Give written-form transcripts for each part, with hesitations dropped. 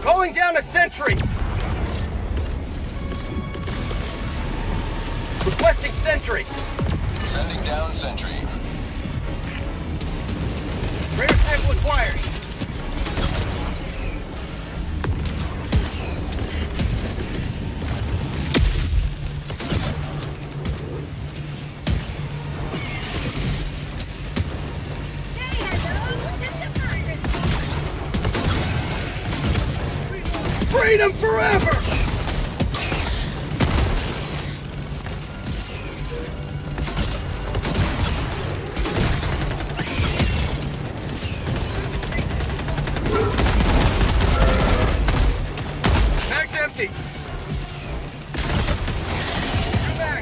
Calling down a sentry! Requesting sentry! Sending down sentry. Radar sample acquired! Freedom forever! Mag's empty! Come back!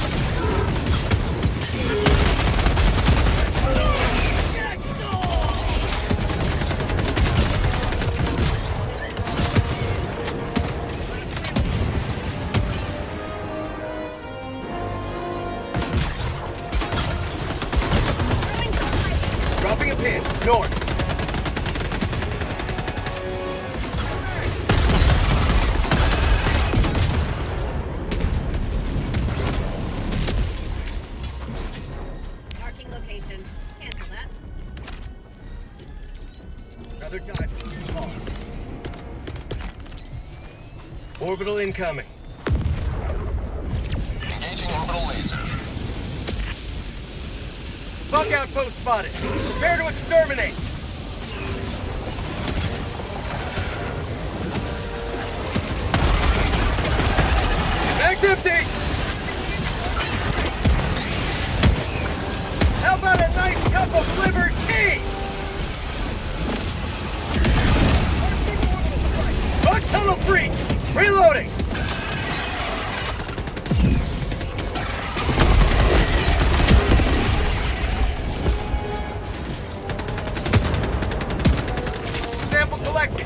Dropping a pin, north. Marking location. Cancel that. Another dive. Pause. Orbital incoming. Engaging orbital laser. Bug outpost spotted. Prepare to exterminate. Mag's empty! How about a nice cup of liver tea? Bug tunnel breach! Reloading! Sample collected.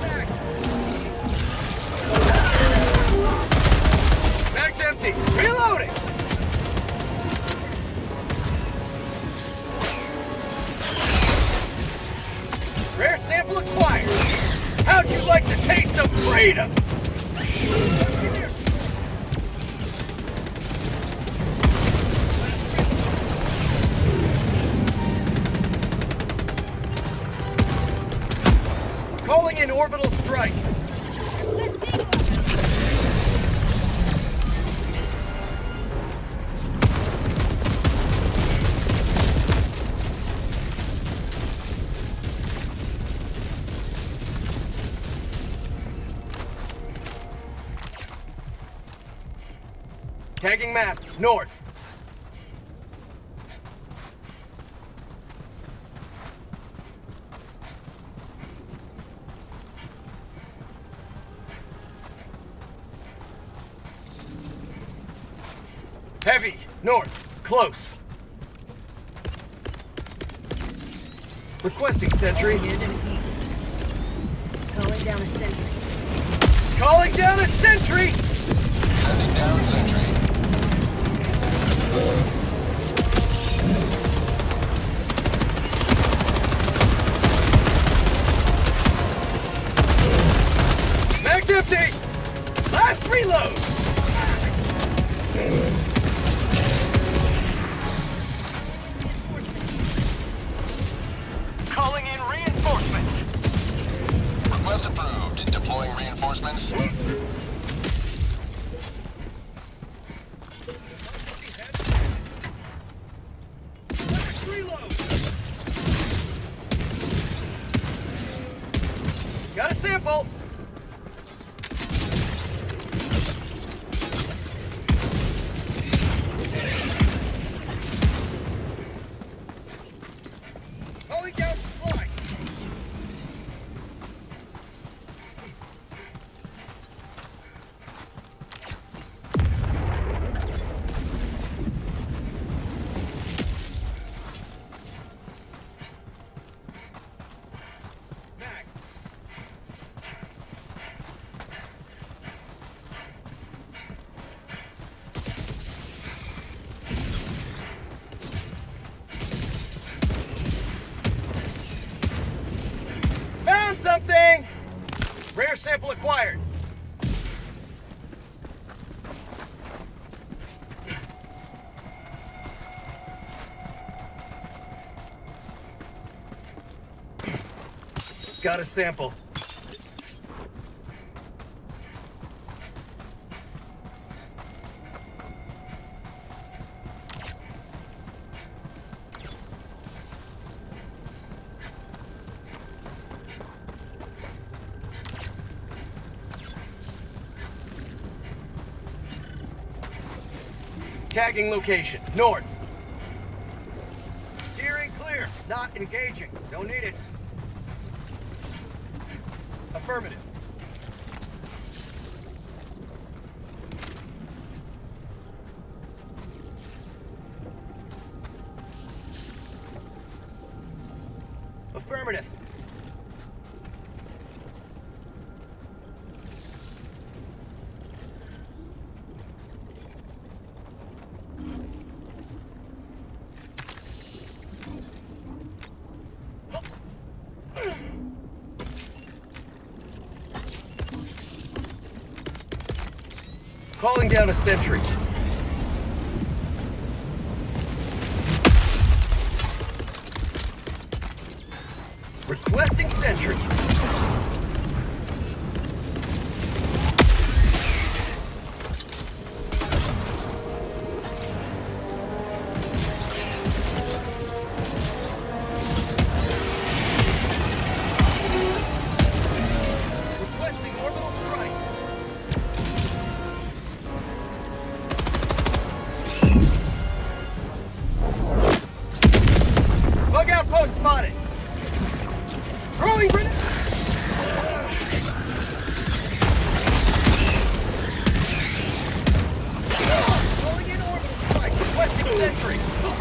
Mag's empty. Reloading! Rare sample acquired. How'd you like the taste of freedom? Calling in orbital strike. Tagging map, north. Heavy, north, close. Requesting sentry. Calling down a sentry. Calling down a sentry! Sending down sentry. Mag's empty! Last reload! Calling in reinforcements! Request approved. Deploying reinforcements. Last reload! Got a sample! Calling down supply! Mag. Found something! Rare sample acquired. Got a sample. Tagging location, north. Steering clear, not engaging. Don't need it. Affirmative. Affirmative. Calling down a sentry. Requesting sentry. Requesting orbital strike. Bug outpost spotted. Throwing grenade. Throwing in orbital strike. Requesting sentry.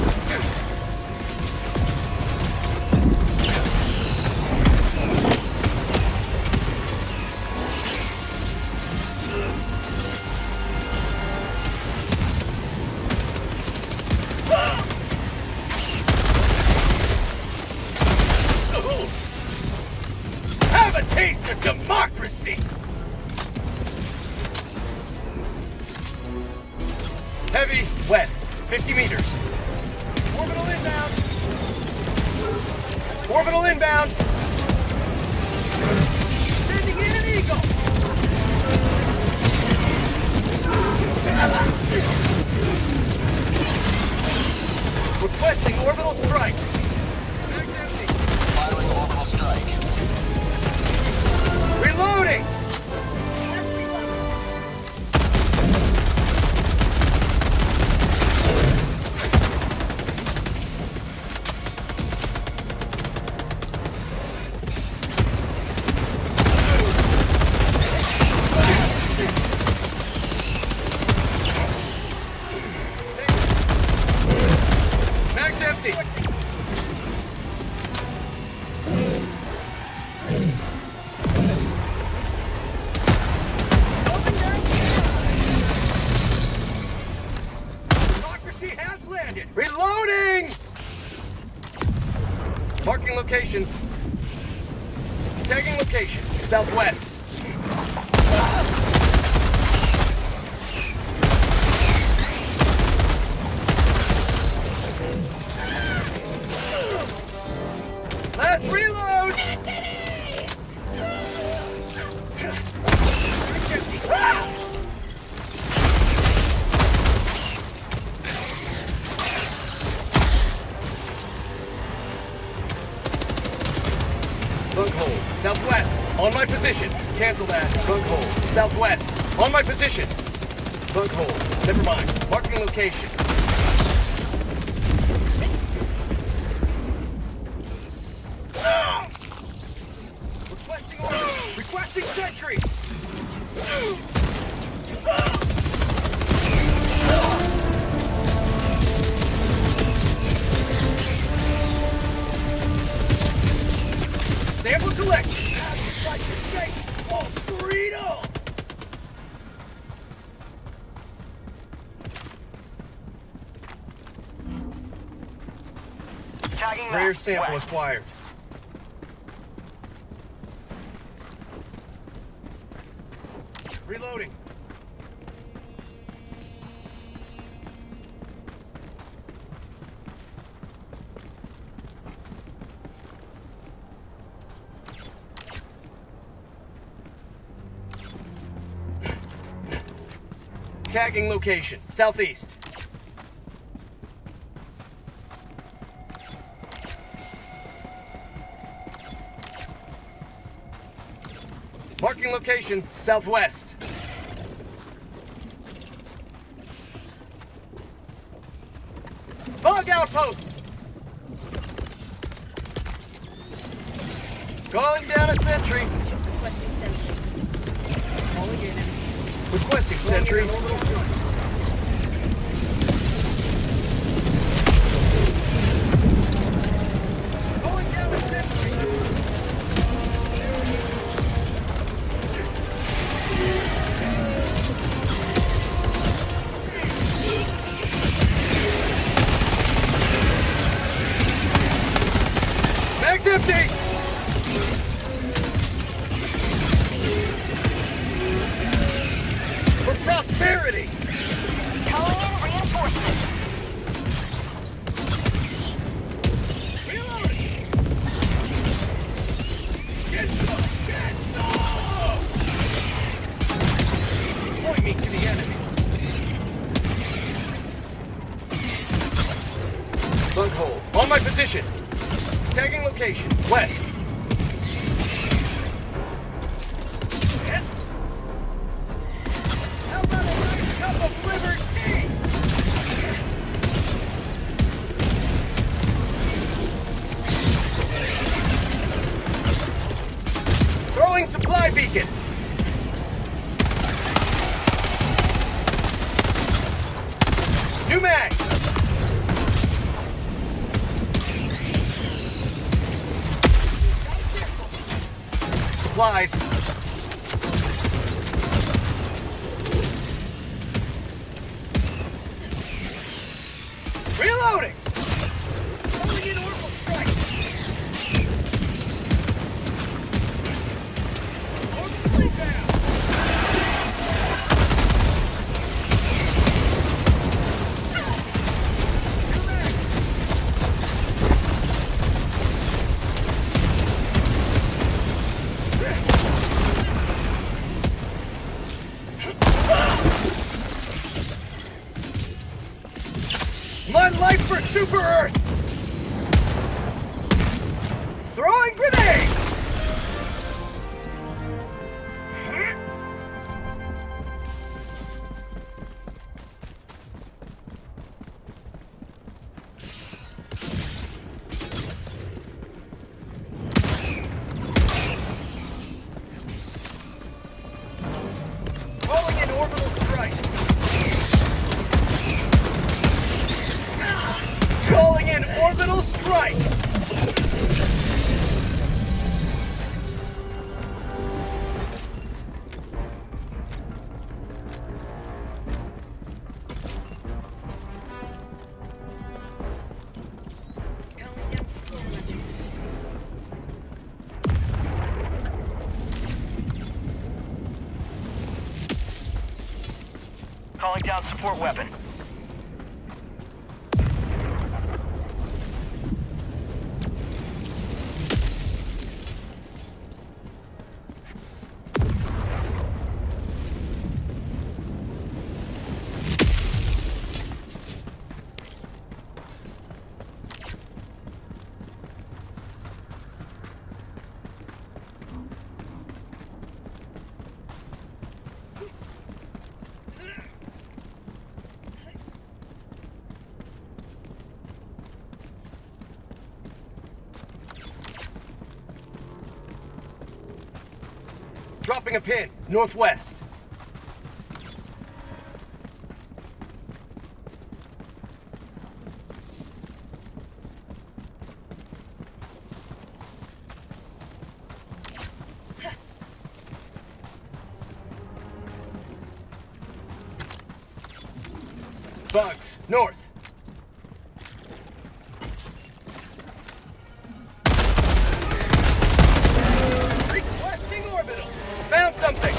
Have a taste of democracy! Heavy, west, 50 meters. Orbital inbound! Orbital inbound! Sending in an eagle! Requesting orbital strike! Firing orbital strike. Reloading! Mag's empty! Democracy has landed! Reloading! Marking location. Tagging location. Southwest. Last reload! Bunk hole. Southwest. On my position. Cancel that. Bunk hole. Southwest. On my position. Bunk hole. Never mind. Marking location. Requesting order. Requesting sentry. Sample collected. Like your shake. Oh, burrito. Tagging Rare left, sample west. acquired. Tagging location, southeast. Marking location, southwest. Bug outpost! Calling down a sentry. Requesting sentry. Calling in. Requesting sentry. Calling down a sentry. Mag's empty! For prosperity! Calling in reinforcements. Reloading! Get some! Get some! Point me to the enemy. Bug hole. On my position. Tagging location. West. How about a nice cup of liver tea? Throwing supply beacon. New mag. Supplies. Reloading! Calling in orbital strike! Orbital down! My life for Super Earth! Throwing grenade! Calling in orbital strike! Calling in orbital strike! Calling down support weapon. Calling down support weapon. Dropping a pin, northwest. Bugs, north. Requesting orbital. Found something.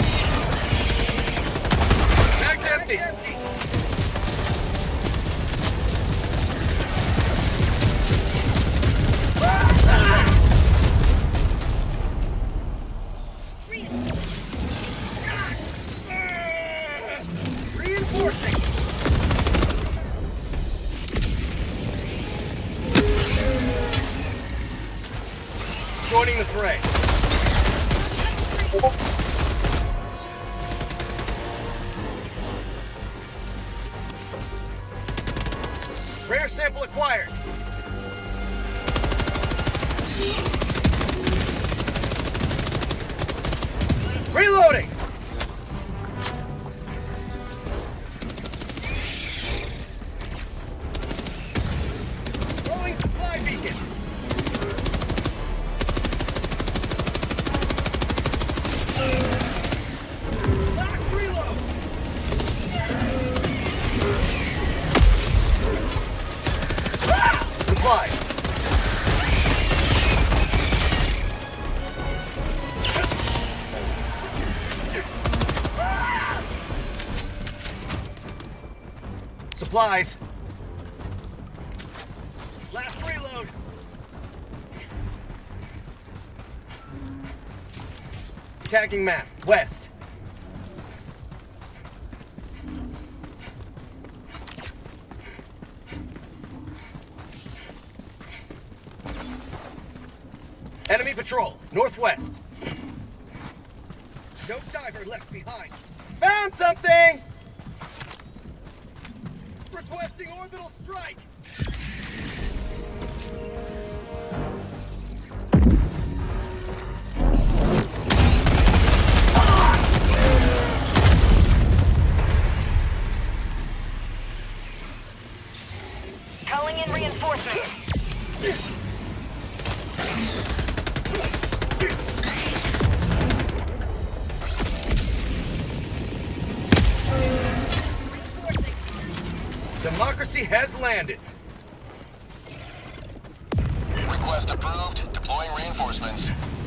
Mag's empty. Reinforcements. joining the fray. Rare sample acquired. Reloading! Throwing supply beacon. Last reload! Supplies. Supplies. Last reload. Tagging map, west. Enemy patrol, northwest. No diver left behind. Found something! Requesting orbital strike! Calling in reinforcements. Democracy has landed. Request approved. Deploying reinforcements.